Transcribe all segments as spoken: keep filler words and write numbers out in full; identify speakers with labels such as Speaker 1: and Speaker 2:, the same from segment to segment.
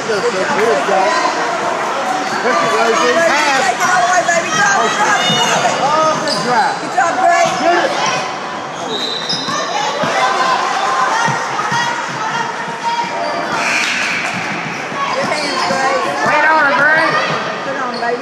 Speaker 1: Good job. Push it, Rosie. Pass.
Speaker 2: Take it all the way, baby. Drop it, drop it, drop it.
Speaker 1: Oh, good drive.
Speaker 2: Good job, Gray.
Speaker 1: Get it.
Speaker 2: Good hands, Gray.
Speaker 1: Wait on her, Gray.
Speaker 2: Put it on, baby.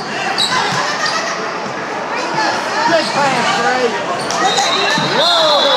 Speaker 1: Good pass, Gray. Whoa.